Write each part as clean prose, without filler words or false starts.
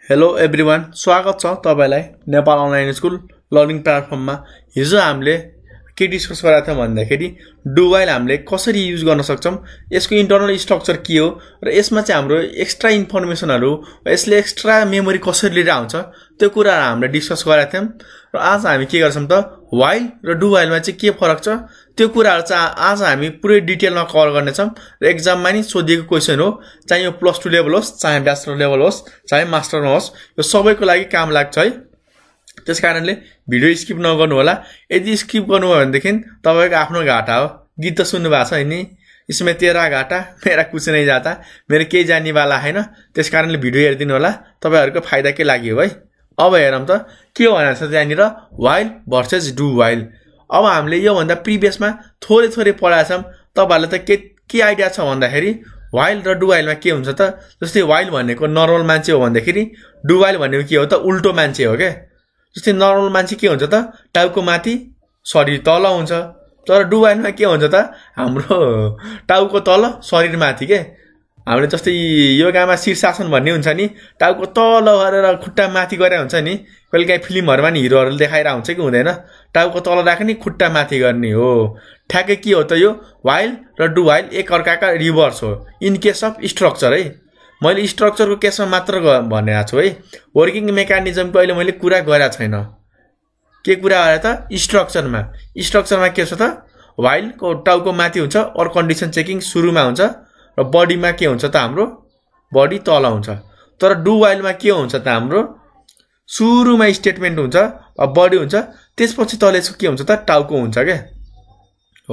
Hello everyone, स्वागत छ तपाईलाई नेपाल अनलाइन स्कुल लर्निङ प्लेटफर्ममा। हिजो हामीले के डिस्कस गरेका थियौं भन्दाखेरि डु व्हाइल हामीले कसरी युज गर्न सक्छौं, यसको इन्टरनल स्ट्रक्चर के हो र यसमा चाहिँ हाम्रो एक्स्ट्रा इन्फर्मेसनहरु, यसले एक्स्ट्रा मेमोरी कसरी लिएर आउँछ त्यो कुरा हामीले डिस्कस गरेका थियौं। र आज हामी के गर्छौं त व्हाइल र डु व्हाइलमा चाहिँ के फरक छ त्यो कुराहरु चाहिँ आज हामी पुरै डिटेलमा कभर गर्ने छौं। र एक्जाममा नि सोधिएको क्वेशन हो, चाहे यो प्लस 2 लेभल होस्, चाहे ब्याचलर लेभल होस्, चाहे मास्टरमा होस्, यो सबैको लागि काम लाग्छ है। त्यसकारणले भिडियो स्किप नगर्नु होला। यदि स्किप गर्नुभयो भनेदेखि तपाईको आफ्नो घाटा हो। गीत त सुन्नु भएको छ नि, इसमें तेरा घाटा मेरा कुछ नहीं जाता, मेरो केही जाने वाला हैन। त्यसकारणले भिडियो हेर्दिनु होला, तपाईहरुको फाइदाकै लागि हो है। अब हेरौं त के भनेको छ त्यहाँनिर व्हाइल भर्सेस डु व्हाइल। अब हामीले यो भन्दा प्रिभियसमा थोरै पढाएको छौं। तपाईहरुलाई त के आइडिया छ भन्दाखेरि व्हाइल र डु व्हाइलमा के हुन्छ त, जस्तै व्हाइल भनेको नर्मल मान्छे हो भन्दाखेरि डु व्हाइल भनेको के हो त उल्टो मान्छे हो के। जस्तै नर्मल मान्छे के हुन्छ त टाउको माथि शरीर तल हुन्छ, तर डु व्हाइलमा के हुन्छ त हाम्रो टाउको तल शरीर माथि के। हामीले जस्तै योगामा शीर्षासन भन्ने हुन्छ नि, टाउको तल गरेर खुट्टा माथि गरे हुन्छ नि, कहिलेकाहीँ फिल्महरुमा नि हिरोहरुले देखाइरा हुन्छ कि हुँदैन, टाउको तल राख्ने खुट्टा माथि गर्ने हो। ठ्याक्कै के हो त यो व्हाइल र डु व्हाइल एक अर्काका रिभर्स हो इन केस अफ स्ट्रक्चर है। मैले स्ट्रक्चरको केसमा मात्र भनेको छु है, वर्किङ मेकानिजमको अहिले मैले कुरा गरेको छैन। के कुरा गरे त स्ट्रक्चरमा के छ त व्हाइल को टाउको माथि हुन्छ, और कन्डिसन चेकिङ सुरुमा हुन्छ, र बडीमा के हुन्छ त हाम्रो बडी तल हुन्छ। तर डु व्हाइलमा के हुन्छ त हाम्रो सुरुमा स्टेटमेन्ट हुन्छ, बडी हुन्छ, त्यसपछि तले के हुन्छ त टाउको हुन्छ के हो।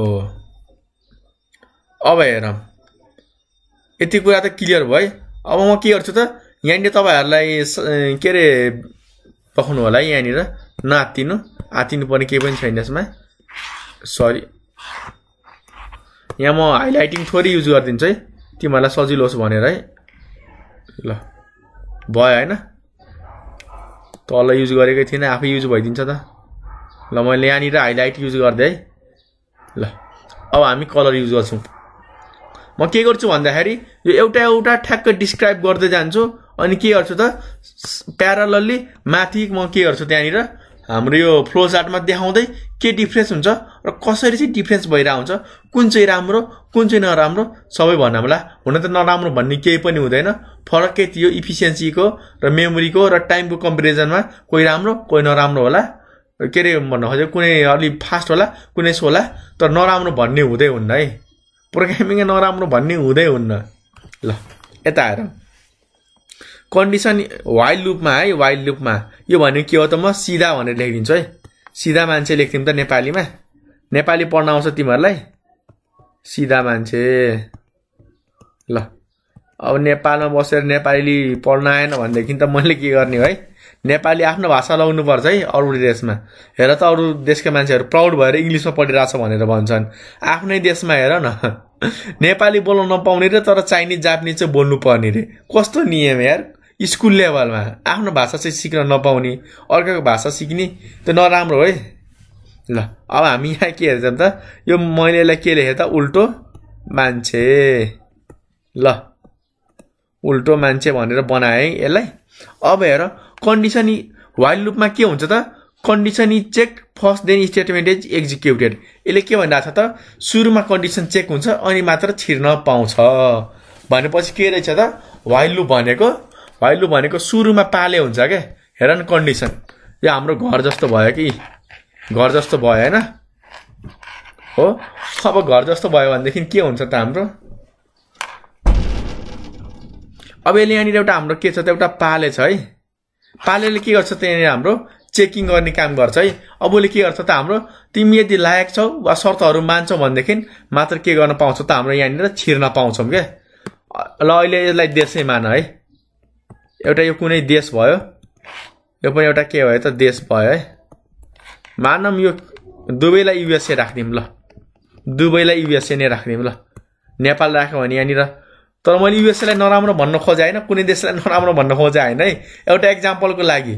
अब हेरौं, यति कुरा त क्लियर भयो है। अब म के गर्छु त यहाँनिर तपाईहरुलाई के रे पखाउनु होला है, यहाँनिर आतिनु पर्ने केही पनि छैन यसमा, सरी। यहाँ म हाइलाइटिङ थोरै युज गरिदिन्छु है, तिमीहरुलाई सजिलो होस् भनेर है। ल भयो हैन, तल युज गरेकै थिएन, आफै युज भइदिन्छ त। ल मैले यहाँनिर हाइलाइट युज गर्दै है। ल अब हामी कलर युज गर्छौं। म के गर्छु भन्दाखेरि यो एउटा ठ्याक्क डिस्क्राइब गर्दै जान्छु, अनि के गर्छु त प्यारालली माथि म के गर्छु त्यहाँनिर हाम्रो यो फ्लो चार्टमा देखाउँदै के डिफरेन्स हुन्छ र कसरी चाहिँ डिफरेन्स भइरा हुन्छ, कुन चाहिँ राम्रो कुन चाहिँ नराम्रो सबै भन्नु होला। हुन त नराम्रो भन्ने केही पनि हुँदैन, फरकै थियो इफिसिएन्सीको र मेमोरीको र टाइमको कम्पेरिजनमा कोही राम्रो कोही नराम्रो होला। के रे भन्नु खोजेको कुनै अलि फास्ट होला कुनै स्लो, तर नराम्रो भन्ने हुँदै हुन्न है, प्रोग्रामिङ नराम्रो भन्ने हुँदै हुन्न। ल यता हेर कन्डिसन व्हाइल लुपमा है, व्हाइल लुपमा यो भनेको के हो त म सिधा भनेर लेखिदिन्छु है। सिधा मान्छे लेख्दिम त नेपालीमा, नेपाली पढ्न आउँछ तिमीहरुलाई सिधा मान्छे। ल अब नेपालमा बसेर नेपाली पढ्न आएन भनेदेखि त मैले के गर्ने है, नेपाली आफ्नो भाषा लाउनु पर्छ है। अरु देशमा हेर त अरु देशका मान्छेहरु प्राउड भएर इंग्लिशमा पढिरहेछ भनेर भन्छन्, आफ्नै देशमा हेर न नेपाली बोल्न नपाउने रे तर चाइनिज जापानिज चाहिँ बोल्नु पर्ने रे। कस्तो नियम यार, स्कुल लेभलमा आफ्नो भाषा चाहिँ सिक्न नपाउने, अर्काको भाषा सिक्ने त नराम्रो है। ल अब हामी यहाँ के हेर्छौं त, यो मैले यसलाई के लेखे त उल्टो मान्छे। ल उल्टो मान्छे भनेर बनाए यसलाई। अब हेर कन्डिसन व्हाइल लुपमा के हुन्छ त condition is check first then statement is executed. यसले के भनिरहेछ त सुरुमा कन्डिसन चेक हुन्छ अनि मात्र छिर्न पाउँछ भनेपछि के रहेछ त व्हाइल लुप भनेको सुरुमा पाले हुन्छ के। हेर न कन्डिसन यो हाम्रो घर जस्तो भयो कि, घर जस्तो भयो हैन हो। अब घर जस्तो भयो भनेदेखि के हुन्छ त हाम्रो, अब यसले यहाँनिर एउटा हाम्रो के छ त एउटा पाले छ है। पालेले के गर्छ त यहाँनिर हाम्रो चेकिङ गर्ने काम गर्छ है। अब उसले के गर्छ त हाम्रो तिमी यदि लायक छौ वा शर्तहरु मान्छौ भनेदेखि मात्र के गर्न पाउँछ त हाम्रो यहाँनिर छिर्न पाउँछौं के। ल अहिले यसलाई देशै मान है, एउटा यो कुनै देश भयो, यो पनि एउटा के भयो त देश भयो है। मानम यो दुबईलाई युएसए राख्दिम, ल दुबईलाई युएसए नै राख्दिम। ल नेपाल राख्यो भने यहाँनिर, तर मैले युएसए लाई नराम्रो भन्न खोजे हैन, कुनै देशलाई नराम्रो भन्न खोजे हैन है, एउटा एक्जाम्पलको लागि।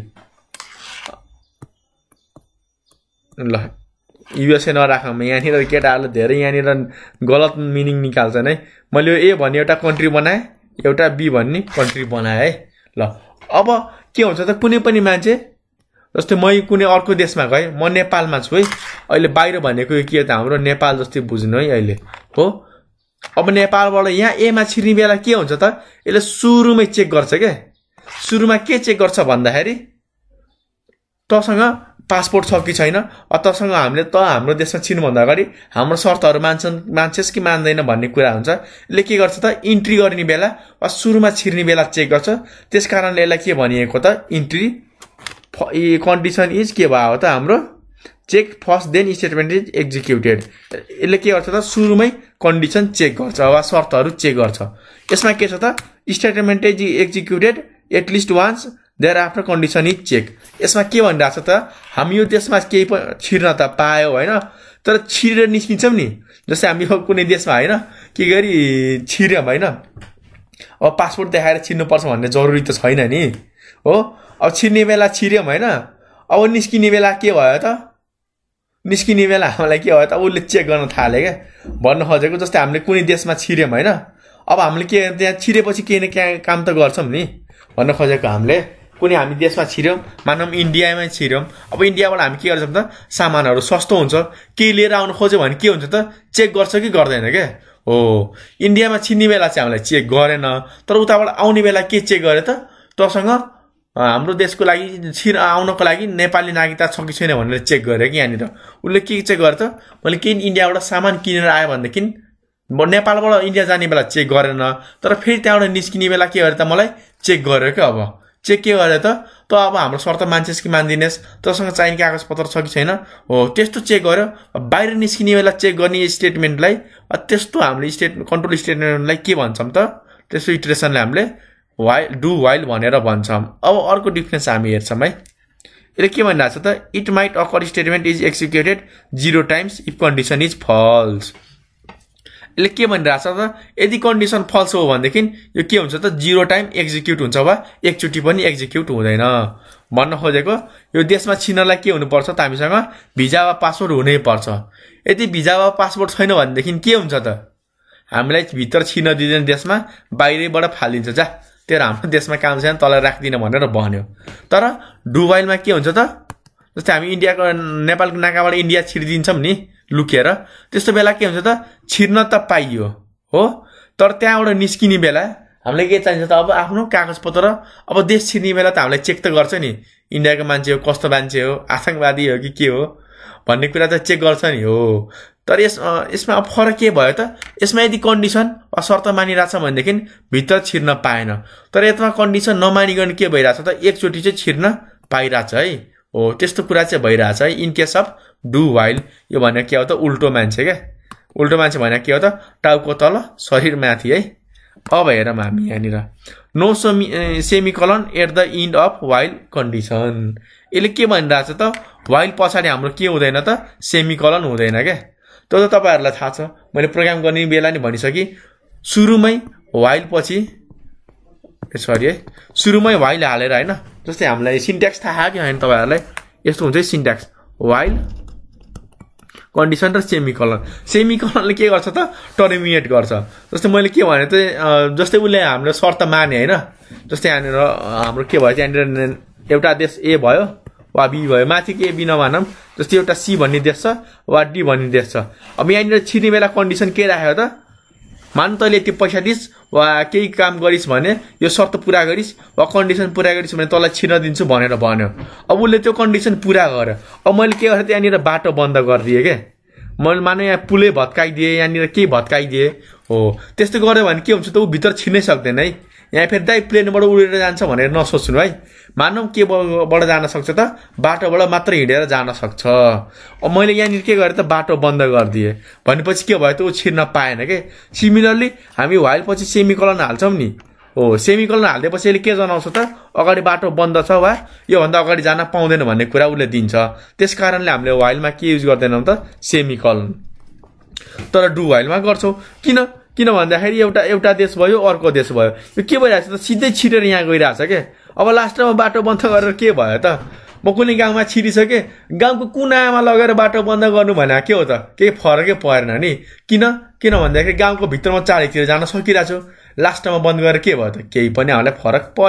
ल युएसए नराखौँ, यहाँनिर केटाहरुले धेरै यहाँनिर गलत मिनिङ निकाल्छन् है। मैले ए भन्ने एउटा कन्ट्री बनाए, एउटा बी भन्ने कन्ट्री बनाए है। ल अब के हुन्छ त कुनै पनि मान्छे जस्तै म कुनै अर्को देशमा गए म नेपालमा छु है अहिले बाहिर भनेको के त हाम्रो नेपाल जस्तै बुझ्नु है अहिले हो अब नेपालबाट यहाँ ए मा छिर्ने बेला के हुन्छ त यसले सुरुमै चेक गर्छ के सुरुमा के चेक गर्छ भन्दाखेरि तसँग पासपोर्ट छ कि छैन तसँग हामीले हाम्रो देशमा छिर्नुभन्दा अगाडि हाम्रो शर्तहरू मान्छेस् कि मान्दैन भन्ने कुरा हुन्छ यसले के गर्छ त इन्ट्री गर्ने बेला वा सुरुमा छिर्ने बेला चेक गर्छ त्यसकारणले यसलाई के भनिएको त इन्ट्री कन्डिसन इज के भयो त हाम्रो check first then statement is executed यसले के गर्छ त सुरुमै कन्डिसन चेक गर्छ वा शर्तहरू चेक गर्छ यसमा के छ त statement is executed at least once thereafter condition is check यसमा के भनिरहेछ त हामी यो देशमा केही छिर्न त पायो होइन तर छिरेर निस्किन्छौँ नि जस्तै हामी कुनै देशमा होइन के गरी छिर्यौँ होइन अब पासपोर्ट देखाएर छिर्नुपर्छ भन्ने जरुरी त छैन नि हो अब छिर्ने बेला छिर्यौँ होइन अब निस्किने बेला के भयो त निस्किने बेला हामीलाई के भयो त उसले चेक गर्न थाले क्या भन्न खोजेको जस्तै हामीले कुनै देशमा छिर्यौँ होइन अब हामीले के त्यहाँ छिरेपछि केही न केही काम त गर्छौँ नि भन्न खोजेको हामीले कुनै हामी देशमा छिर्यौँ मानौँ इन्डियामै छिर्यौँ अब इन्डियाबाट हामी के गर्छौँ त सामानहरू सस्तो हुन्छ केही लिएर आउनु खोज्यो भने के हुन्छ त चेक गर्छ कि गर्दैन क्या हो इन्डियामा छिर्ने बेला चाहिँ हामीलाई चेक गरेन तर उताबाट आउने बेला के चेक गरे त तसँग हाम्रो देशको लागि आउनको लागि नेपाली नागरिकता छ कि छैन भनेर चेक गरे कि यहाँनिर उसले के चेक गरे त मैले केही इन्डियाबाट सामान किनेर आयो भनेदेखि नेपालबाट इन्डिया जाने बेला चेक गरेन तर फेरि त्यहाँबाट निस्किने बेला के गरे त मलाई चेक गर्यो क्या अब चेक के गरे त अब हाम्रो शर्त मान्छेस् कि मान्दिनेस् तसँग चाहिने कागजपत्र छ कि छैन हो त्यस्तो चेक गर्यो बाहिर निस्किने बेला चेक गर्ने स्टेटमेन्टलाई त्यस्तो हामीले कन्ट्रोल स्टेटमेन्टलाई के भन्छौँ त त्यस्तो इटरेसनले हामीले डु वाइल भनेर भन्छौँ अब अर्को डिफरेन्स हामी हेर्छौँ है यसले के भनिरहेको छ त it might occur statement is executed 0 times if condition is false यसले के भनिरहेको छ त यदि कन्डिसन फल्स हो भनेदेखि यो के हुन्छ त 0 टाइम एक्जिक्युट हुन्छ वा एकचोटि पनि एक्जिक्युट हुँदैन भन्न खोजेको यो देशमा छिर्नलाई के हुनुपर्छ त हामीसँग भिजा वा पासपोर्ट हुनै पर्छ यदि भिजा वा पासपोर्ट छैन भनेदेखि के हुन्छ त हामीलाई भित्र छिर्न दिँदैन देशमा बाहिरैबाट फालिन्छ जा तेरो हाम्रो देशमा काम छैन तँलाई राख्दिन भनेर भन्यो तर डुबाइलमा के हुन्छ त जस्तै हामी इन्डियाको नेपालको नाकाबाट इन्डिया छिरिदिन्छौँ नि लुकेर त्यस्तो बेला के हुन्छ त छिर्न त पाइयो हो तर त्यहाँबाट निस्किने बेला हामीलाई के चाहिन्छ त अब आफ्नो कागजपत्र अब देश छिर्ने बेला त हामीलाई चेक त गर्छ नि इन्डियाको मान्छे हो कस्तो मान्छे हो आतंकवादी हो कि के हो भन्ने कुरा त चेक गर्छ नि हो तर यसमा अब फरक के भयो त यसमा यदि कन्डिसन वा शर्त मानिरहेछ भनेदेखि भित्र छिर्न पाएन तर यसमा कन्डिसन नमानिकन के भइरहेछ त एकचोटि चाहिँ छिर्न पाइरहेछ है हो त्यस्तो कुरा चाहिँ भइरहेछ है in case of do while यो भनेको के हो त उल्टो मान्छे क्या उल्टो मान्छे भनेको के हो त टाउको तल शरीर माथि है अब हेरौँ हामी यहाँनिर no semicolon at the end of while condition यसले के भनिरहेछ त वाइल पछाडि हाम्रो के हुँदैन त सेमिकलन हुँदैन क्या त्यो त तपाईँहरूलाई थाहा छ मैले प्रोग्राम गर्ने बेला नि भनिसकेँ सुरुमै वाइल पछि सरी है सुरुमै वाइल हालेर होइन जस्तै हामीलाई सिन्ट्याक्स थाहा कि होइन तपाईँहरूलाई यस्तो हुन्छ है सिन्ट्याक्स वाइल कन्डिसन र सेमिकलनले के गर्छ त टर्मिनेट गर्छ जस्तै मैले के भने त जस्तै उसले हाम्रो शर्त माने होइन जस्तै यहाँनिर हाम्रो के भयो त्यहाँनिर एउटा देश ए भयो वा बी भयो माथि के बी नमानौँ जस्तै एउटा सी भन्ने देश छ वा डी भन्ने देश छ अब यहाँनिर छिर्ने बेला कन्डिसन के राख्यो त मान तैँले यति पैसा दिस् वा केही काम गरिस् भने यो शर्त पुरा गरिस् वा कन्डिसन पुरा गरिस् भने तँलाई छिर्न दिन्छु भनेर भन्यो अब उसले त्यो कन्डिसन पुरा गर्यो अब मैले के गरेँ त्यहाँनिर बाटो बन्द गरिदिएँ क्या मैले माने यहाँ पुलै भत्काइदिएँ यहाँनिर केही भत्काइदिएँ हो त्यस्तो गऱ्यो भने के हुन्छ त ऊ भित्र छिर्नै सक्दैन है यहाँ फेरि दाइ प्लेनबाट उडेर जान्छ भनेर नसोच्नु है मानौँ केबाट जान सक्छ त बाटोबाट मात्र हिँडेर जान सक्छ अब मैले यहाँनिर के गरेँ त बाटो बन्द गरिदिएँ भनेपछि के भयो त ऊ छिर्न पाएन के सिमिलरली हामी वाइल पछि सेमिकलन हाल्छौँ नि हो सेमिकलन हालिदिएपछि यसले के जनाउँछ त अगाडि बाटो बन्द छ वा योभन्दा अगाडि जान पाउँदैन भन्ने कुरा उसले दिन्छ त्यस कारणले हामीले वाइलमा के युज गर्दैनौँ त सेमिकलन तर डु वाइलमा गर्छौँ किन भन्दाखेरि एउटा देश भयो अर्को देश भयो यो के भइरहेछ त सिधै छिरेर यहाँ गइरहेछ के अब लास्टमा बाटो बन्द गरेर के भयो त म कुनै गाउँमा छिरिसकेँ गाउँको कुनामा लगेर बाटो बन्द गर्नु भने के हो त केही फरकै परेन नि किन भन्दाखेरि गाउँको भित्रमा चारैतिर जान सकिरहेको छु लास्टमा बन्द गरेर के भयो त केही पनि हामीलाई फरक परेन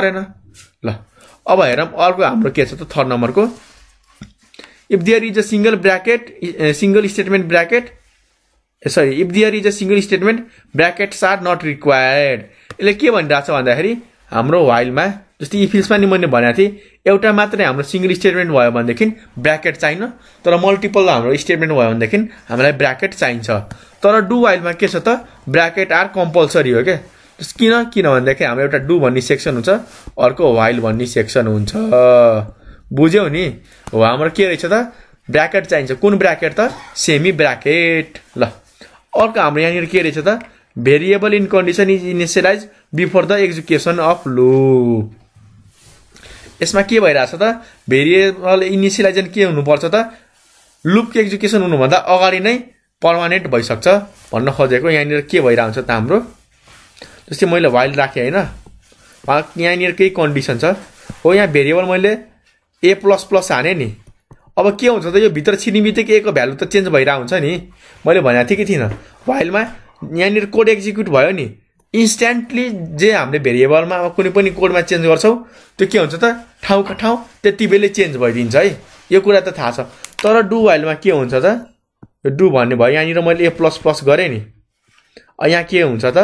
ल अब हेरौँ अर्को हाम्रो के छ त थर्ड नम्बरको if there is a single statement bracket sorry if there is a single statement brackets are not required यसले के भनिरहेछ भन्दाखेरि हाम्रो व्हाइलमा जस्तै इफ नि मैले भनेको थिएँ एउटा मात्रै हाम्रो सिंगल स्टेटमेन्ट भयो भनेदेखि ब्रैकेट चाहिन्न तर मल्टिपल हाम्रो स्टेटमेन्ट भयो भनेदेखि हामीलाई ब्रैकेट चाहिन्छ तर डु व्हाइलमा के छ त ब्रैकेट आर कम्पलसरी हो के किन भन्दाखेरि हाम्रो एउटा डु भन्ने सेक्सन हुन्छ अर्को व्हाइल भन्ने सेक्सन हुन्छ बुझ्यौ नि हो हाम्रो के रहेछ त ब्रैकेट चाहिन्छ कुन ब्रैकेट त सेमी ब्रैकेट ल अर्को हाम्रो यहाँनिर के रहेछ त variable in condition is initialise before the execution of loop यसमा के भइरहेछ त भेरिएबल इनिशियलाइजेसन के हुनुपर्छ त लूपको एक्जिक्युसन हुनुभन्दा अगाडि नै पर्मानेन्ट भइसक्छ भन्न खोजेको यहाँनिर के भइरहन्छ त हाम्रो जस्तै मैले व्हाइल राखेँ हैन यहाँनिर केही कन्डिसन छ हो यहाँ भेरिएबल मैले a++ हाने नि अब के हुन्छ त यो भित्र छिर्ने बित्तिकै a को भ्यालु त चेन्ज भइरहेको हुन्छ नि मैले भनेको थिएँ कि थिइनँ व्हाइलमा यहाँनिर कोड एक्जिक्युट भयो नि इन्स्ट्यान्टली जे हामीले भेरिएबलमा कुनै पनि कोडमा चेन्ज गर्छौँ त्यो के हुन्छ त ठाउँका ठाउँ त्यति बेलै चेन्ज भइदिन्छ है यो कुरा त थाहा छ तर डु व्हाइलमा के हुन्छ त यो डु भन्ने भयो यहाँनिर मैले a++ गरेँ नि यहाँ के हुन्छ त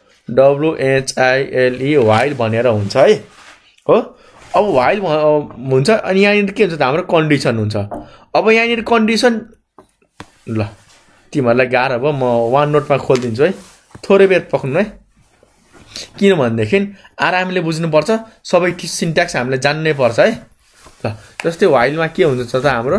WHILE व्हाइल भनेर हुन्छ है हो अब व्हाइल हुन्छ अनि यहाँनिर के हुन्छ त हाम्रो कन्डिसन हुन्छ अब यहाँनिर कन्डिसन ल तिमीहरूलाई गाह्रो भयो म वान नोटमा खोलिदिन्छु है थोरै बेर पक्नु है किन भनेदेखि आरामले बुझ्नुपर्छ सबै सिन्ट्याक्स हामीले जान्नै पर्छ है ल जस्तै व्हाइलमा के हुन्छ त हाम्रो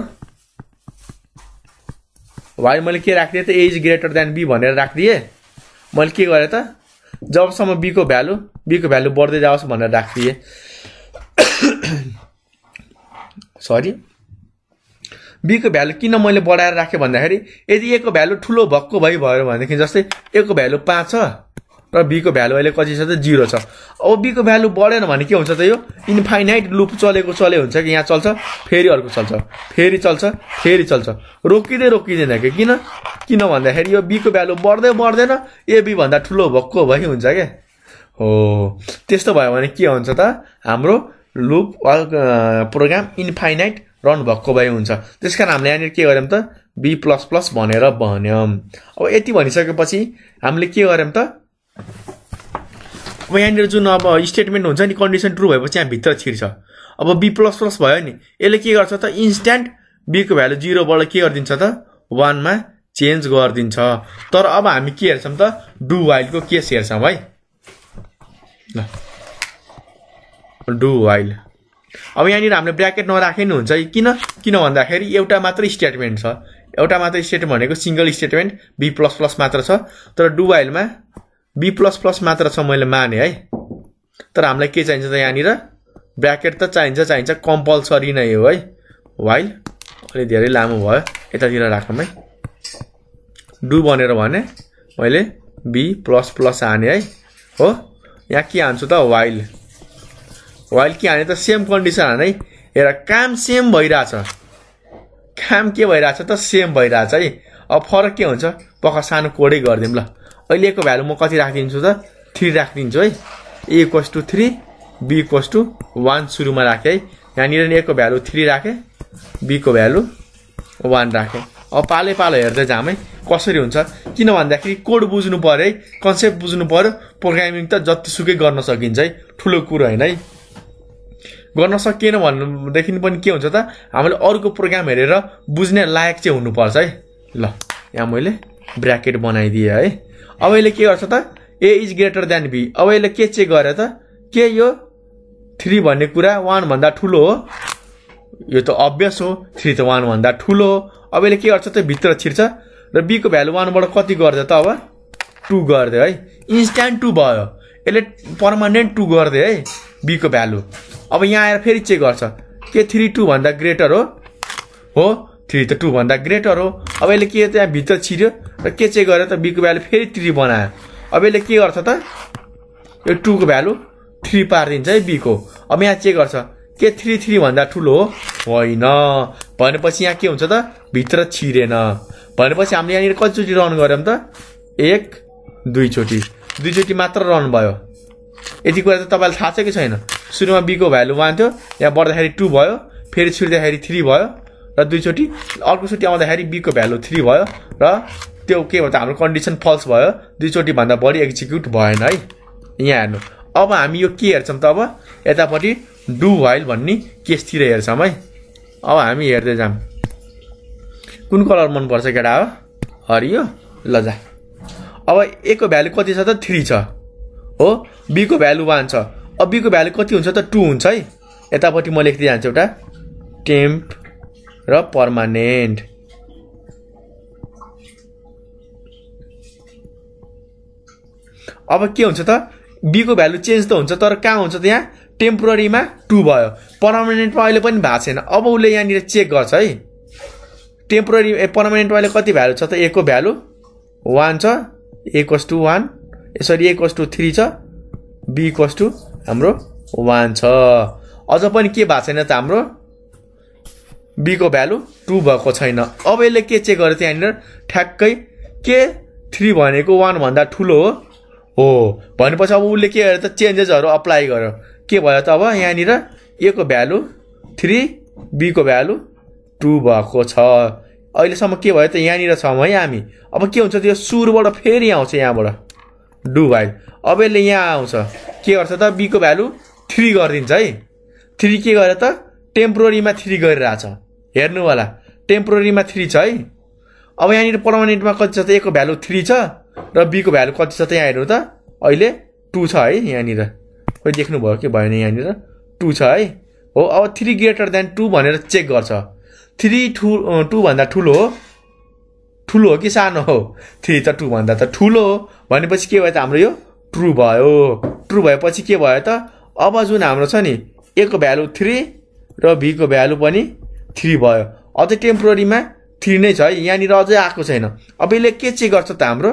व्हाइल मैले के राखिदिएँ त a is greater than b भनेर राखिदिएँ मैले के गरेँ त जबसम्म b को भ्यालु बढ्दै जाओस् भनेर राखिदिएँ सरी b को भ्यालु किन मैले बढाएर राखेँ भन्दाखेरि यदि a को भ्यालु ठुलो भक्को भयो भनेदेखि जस्तै a को भ्यालु 5 छ र b को भ्यालु अहिले कति छ त 0 छ अब b को भ्यालु बढेन भने के हुन्छ त यो इन्फाइनाइट लूप चले हुन्छ कि यहाँ चल्छ फेरि अर्को चल्छ फेरि चल्छ रोकिँदैन कि किन भन्दाखेरि यो b को भ्यालु बढ्दैन ab भन्दा ठुलो भक्को भइ हुन्छ के हो त्यस्तो भयो भने के हुन्छ त हाम्रो लूप प्रोग्राम इन्फाइनाइट रन भएको भए हुन्छ त्यसकारण हामीले यहाँनिर के गर्यौं त b++ भनेर भन्यौं अब यति भनिसकेपछि हामीले के गर्यौं त अब यहाँनिर जुन अब स्टेटमेन्ट हुन्छ नि कन्डिसन ट्रु भएपछि यहाँ भित्र छिर्छ अब b++ भयो नि यसले के गर्छ त इन्स्ट्यान्ट b को भ्यालु 0 बाट के गरिदिन्छ त 1 मा चेन्ज गरिदिन्छ तर अब हामी के हेर्छौं त डु व्हाइल को केस हेर्छौं है ल डु व्हाइल अब यहाँनिर हामीले ब्रैकेट नराखे नि हुन्छ किन भन्दाखेरि एउटा मात्र स्टेटमेन्ट छ एउटा मात्र स्टेटमेन्ट भनेको सिंगल स्टेटमेन्ट b++ मात्र छ तर डु व्हाइलमा b++ मात्र छ मैले माने है तर हामीलाई के चाहिन्छ त यहाँनिर ब्रैकेट त चाहिन्छ कम्पलसरी नै हो है व्हाइल अलि धेरै लामो भयो यतातिर राखौँ है डु भनेर भने मैले b++ हाने है हो यहाँ के हान्छु त व्हाइल के हाने त सेम कन्डिसन हाने हेर काम सेम भइराछ काम के भइराछ त सेम भइराछ है अब फरक के हुन्छ पक्का सानो कोडै गर्दिम ल अहिलेको भ्यालु म कति राखिदिन्छु त 3 राखिदिन्छु है a = 3 b = 1 सुरुमा राखे है यहाँनिर a को भ्यालु 3 राखे b को भ्यालु 1 राखे अब पाले हेर्दै जाम है कसरी हुन्छ किन भन्दाखेरि कोड बुझ्नु पर्यो है कन्सेप्ट बुझ्नु पर्यो प्रोग्रामिङ त जतिसुकै गर्न सकिन्छ है ठुलो कुरा हैन है गर्न सकिएन भन्नेदेखि पनि के हुन्छ त हामीले अरूको प्रोग्राम हेरेर बुझ्ने लायक चाहिँ हुनुपर्छ है ल यहाँ मैले ब्रैकेट बनाइदिए है अब यसले के गर्छ त a is greater than b अब यसले के चेक गरे त के यो 3 भन्ने कुरा 1 भन्दा ठुलो हो यो त अब्भियस हो 3 त 1 भन्दा ठुलो हो अब यसले के गर्छ त भित्र छिर्छ र b को भ्यालु 1 बाट कति गर्दै त अब 2 गर्दै है इन्स्ट्यान्ट 2 भयो यसले पर्मानेन्ट 2 गर्दै है b को भ्यालु अब यहाँ आएर फेरि चेक गर्छ के 3 2 भन्दा ग्रेटर हो 3 त 2 भन्दा ग्रेटर हो अब यसले के त्यहाँ भित्र छिर्यो र के चेक गरे त b को भ्यालु फेरि 3 बनायो अब यसले के गर्छ त यो 2 को भ्यालु 3 पार्दिन्छ है b को अब यहाँ चेक गर्छ के 3 3 भन्दा ठुलो हो होइन भनेपछि यहाँ के हुन्छ त भित्र छिरेन भनेपछि हामीले यहाँनिर कतिचोटी रन गर्यौं त 1 2 चोटी मात्र रन भयो यति कुरा त तपाईलाई थाहा छ कि छैन सुरुमा b को भ्यालु 1 थियो यहाँ बढ्दाखेरि 2 भयो फेरि छिर्दाखेरि 3 भयो र दुईचोटी अर्कोचोटी आउँदाखेरि b को भ्यालु 3 भयो र त्यो के हो त हाम्रो कन्डिसन फल्स भयो दुईचोटी भन्दा बढी एक्जिक्युट भएन है यहाँ हेर्नु अब हामी यो के हेर्छौं त अब यतापटि डु व्हाइल भन्ने केसतिर हेर्छौं है अब हामी हेर्दै जाम कुन कलर मन पर्छ केटा हो हरियो ल जा अब a को भ्यालु कति छ त 3 छ हो b को भ्यालु 1 छ अब b को भ्यालु कति हुन्छ त 2 हुन्छ है यतापटि म लेख्दै जान्छु एउटा टेम्प र पर्मानेन्ट अब के हुन्छ त b को भ्यालु चेन्ज त हुन्छ तर कहाँ हुन्छ त यहाँ टेम्पोररीमा 2 भयो पर्मानेन्टमा अहिले पनि भएको छैन अब उले यहाँ निर चेक गर्छ है टेम्पोररी पर्मानेन्टमा अहिले कति भ्यालु छ त a को भ्यालु 1 छ a = 1 यसरी a = 3 छ b = हाम्रो 1 छ अझ पनि के भएको छैन त हाम्रो b को भ्यालु 2 भएको छैन अब यसले के चेक गर्छ यहाँ निर ठ्याक्कै के 3 भनेको 1 भन्दा ठुलो हो भनेपछि अब उले के गर्यो त चेन्जेसहरु अप्लाई गर्यो के भयो त अब यहाँ निर a को भ्यालु 3 b को भ्यालु 2 भएको छ अहिले सम्म के भयो त यहाँ निर छम है हामी अब के हुन्छ त्यो सुरुबाट फेरि आउँछ यहाँबाट डु व्हाइल अब यसले यहाँ आउँछ के गर्छ त b को भ्यालु 3 गर्दिन्छ है 3 के गरे त टेम्पोररीमा 3 गरिराछ हेर्नु होला टेम्पोररीमा 3 छ है अब यहाँ निर पर्मानेन्टमा कति छ त a को भ्यालु 3 छ र b को भ्यालु कति छ त यहाँ हेर्नु त अहिले 2 छ है यहाँ निर खै देख्नु भयो के भएन यहाँ निर 2 छ है हो अब 3 > 2 भनेर चेक गर्छ 3 2 भन्दा ठुलो हो कि सानो हो 3 त 2 भन्दा त ठुलो हो भनेपछि के भयो त हाम्रो यो ट्रु भयो ट्रु भएपछि के भयो त अब जुन हाम्रो छ नि a को भ्यालु 3 र b को भ्यालु पनि 3 भयो अझ टेम्पोररीमा 3 नै छ है यहाँ निर अझै आएको छैन अब यसले के चेक गर्छ त हाम्रो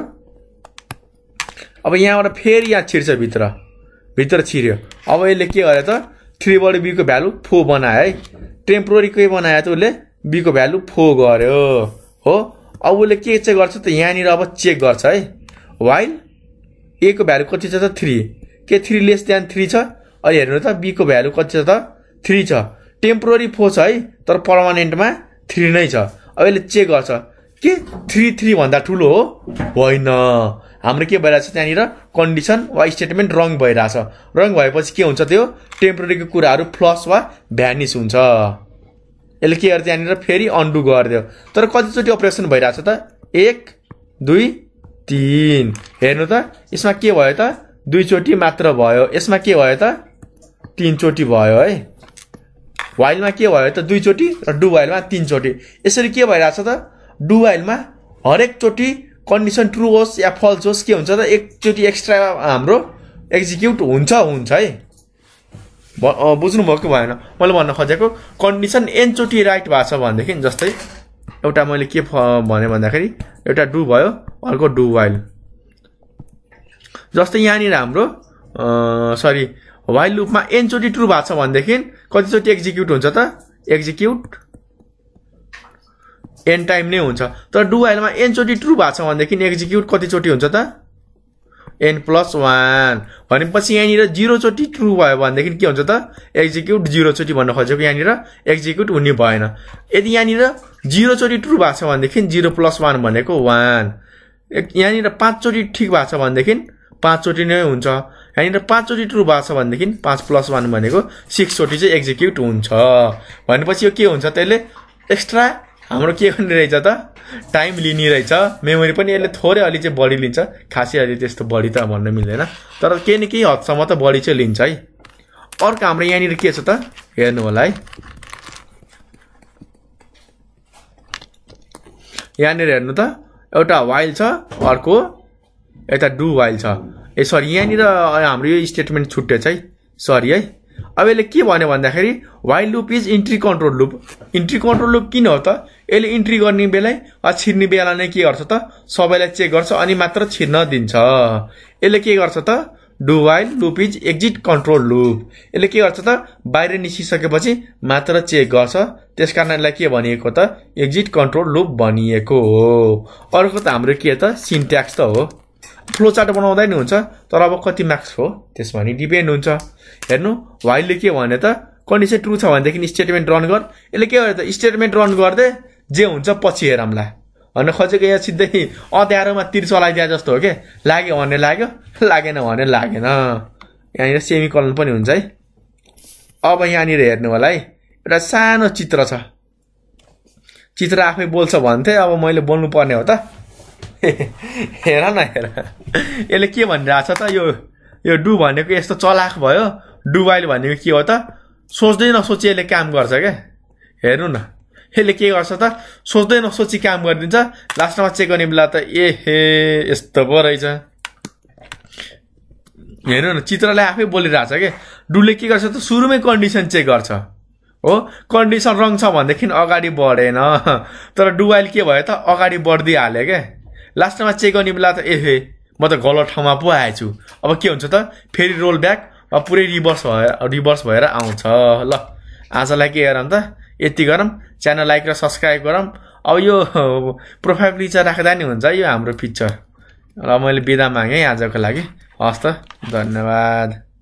अब यहाँबाट फेरि यहाँ छिर्छ भित्र छिर्यो अब यसले के गरे त 3 बाट b को भ्यालु 4 बनायो है टेम्पोररी के बनायो त उसले b को भ्यालु 4 गर्यो हो अब उसले के चेक गर्छ त यहाँ निर अब चेक गर्छ है व्हाइल a को भ्यालु कति छ त 3 के 3 < 3 छ अहिले हेर्नु त b को भ्यालु कति छ त 3 छ टेम्पोररी 4 छ है तर पर्मानेन्टमा 3 नै छ अब यसले चेक गर्छ के 3 3 भन्दा ठुलो हो होइन हाम्रो के भइराछ त्यहाँनिर कन्डिसन वा स्टेटमेन्ट रङ भइराछ रङ भएपछि के हुन्छ त्यो टेम्पोररीको कुराहरु फ्लस वा भ्यानिश हुन्छ यसले के गर्छ त्यहाँनिर फेरि अन्डु गर्दियो तर कतिचोटी अपरेसन भइराछ त 1 2 3 हेर्नु त यसमा के भयो त दुईचोटी मात्र भयो यसमा के भयो त 3 चोटी भयो है व्हाइलमा के भयो त दुईचोटी र डु व्हाइलमा 3 चोटी यसरी के भइराछ त डु व्हाइलमा हरेक चोटी कन्डिसन ट्रु होस् या फल्स होस् के हुन्छ त एकचोटी एक्स्ट्रा हाम्रो एक्जिक्युट हुन्छ है बुझ्नु भयो कि भएन मैले भन्न खोजेको कन्डिसन n चोटी राइट भएको छ भनेदेखि जस्तै एउटा मैले के भने भन्दाखेरि एउटा डु भयो अर्को डु व्हाइल जस्तै यहाँ नि हाम्रो व्हाइल लुपमा n चोटी ट्रु भएको छ भनेदेखि कति चोटी एक्जिक्युट हुन्छ त एक्जिक्युट n टाइम नै हुन्छ तर डु व्हाइलमा n चोटी ट्रु भएको छ भनेदेखि एक्जिक्युट कति चोटी हुन्छ त n+1 भनेपछि यहाँ निर 0 चोटी ट्रु भयो भनेदेखि के हुन्छ त एक्जिक्युट 0 चोटी भन्न खोजेको यहाँ निर एक्जिक्युट हुने भएन यदि यहाँ निर 0 चोटी ट्रु भएको छ भनेदेखि 0+1 भनेको 1 यहाँ निर 5 चोटी ठीक भएको छ भनेदेखि 5 चोटी नै हुन्छ यहाँ निर 5 चोटी ट्रु भएको छ भनेदेखि 5+1 भनेको 6 चोटी चाहिँ एक्जिक्युट हुन्छ भनेपछि यो के हुन्छ त्यसले एक्स्ट्रा हाम्रो के गर्ने रहेछ त टाइम लिने रहेछ मेमोरी पनि यसले थोरै अलि चाहिँ बढी लिन्छ खासै अलि त्यस्तो बढी त भन्न मिल्दैन तर केही न केही हदसम्म त बढी चाहिँ लिन्छ है अर्को हाम्रो यहाँ निर के छ त हेर्नु होला है यहाँ निर हेर्नु त एउटा व्हाइल छ अर्को एउटा डु व्हाइल छ सरी यहाँ निर हाम्रो यो स्टेटमेन्ट छुट्टै छ है सरी है अब यसले के भन्यो भन्दाखेरि while loop is entry control loop किन हो त यसले इन्ट्री गर्ने बेला वा छिर्ने बेला नै के गर्छ त सबैलाई चेक गर्छ अनि मात्र छिर्न दिन्छ यसले के गर्छ त do while loop is exit control loop यसले के गर्छ त बाहिर निस्किसकेपछि मात्र चेक गर्छ त्यसकारण यसलाई के भनिएको त एक्जिट कन्ट्रोल लुप भनिएको हो अर्को त हाम्रो के त सिन्ट्याक्स त हो फ्लो चार्ट बनाउँदा नि हुन्छ तर अब कति मार्क्स हो त्यसमा नि डिपेन्ड हुन्छ हेर्नु व्हाइलले के भने त कन्डिसन ट्रु छ भनेदेखि स्टेटमेन्ट रन गर यसले के गर्यो त स्टेटमेन्ट रन गर्दै जे हुन्छ पछि हेरौँला भन्न खोजेको यहाँ सिधै अँध्यारोमा तीर चलाइदिए जस्तो हो के लाग्यो भने लाग्यो लागेन भने लागेन यहाँनिर सेमिकलन पनि हुन्छ है अब यहाँनिर हेर्नु होला है एउटा सानो चित्र छ चित्र आफै बोल्छ भन्थे अब मैले बोल्नु पर्ने हो त हेर न हेर यसले के भनिरहेछ त यो डु भनेको यस्तो चलाक भयो डु वाइल भनेको के हो त सोच्दै नसोची यसले काम गर्छ क्या हेर्नु न यसले के गर्छ त सोच्दै नसोची काम गरिदिन्छ लास्टमा चेक गर्ने बेला त हे यस्तो पो रहेछ हेर्नु न चित्रले आफै बोलिरहेछ के डुले के गर्छ त सुरुमै कन्डिसन चेक गर्छ हो कन्डिसन रङ छ भनेदेखि अगाडि बढेन तर डुवाइल के भयो त अगाडि बढ्दै हाल्यो के लास्टमा चेक गर्ने बेला त म त गलत ठाउँमा पो आएछु अब के हुन्छ त फेरि रोल ब्याक पुरै रिभर्स भएर आउँछ ल आजलाई के गरौँ त यति गरौँ च्यानल लाइक र सब्सक्राइब गरौँ अब यो प्रोफाइल पिक्चर राख्दा नि हुन्छ यो हाम्रो पिक्चर र मैले बिदा मागेँ आजको लागि हस् त धन्यवाद